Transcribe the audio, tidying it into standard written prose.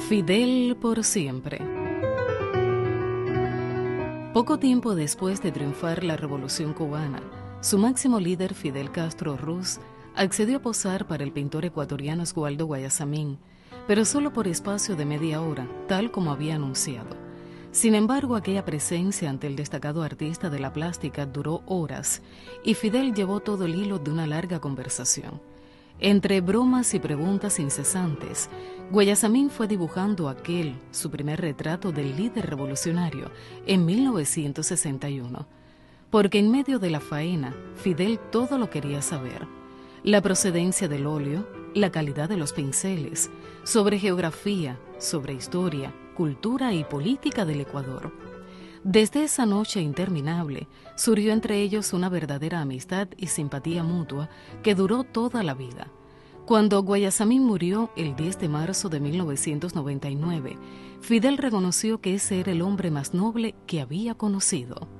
Fidel por siempre. Poco tiempo después de triunfar la Revolución Cubana, su máximo líder, Fidel Castro Ruz, accedió a posar para el pintor ecuatoriano Oswaldo Guayasamín, pero solo por espacio de media hora, tal como había anunciado. Sin embargo, aquella presencia ante el destacado artista de la plástica duró horas, y Fidel llevó todo el hilo de una larga conversación. Entre bromas y preguntas incesantes, Guayasamín fue dibujando su primer retrato del líder revolucionario, en 1961. Porque en medio de la faena, Fidel todo lo quería saber: la procedencia del óleo, la calidad de los pinceles, sobre geografía, sobre historia, cultura y política del Ecuador. Desde esa noche interminable, surgió entre ellos una verdadera amistad y simpatía mutua que duró toda la vida. Cuando Guayasamín murió el 10 de marzo de 1999, Fidel reconoció que ese era el hombre más noble que había conocido.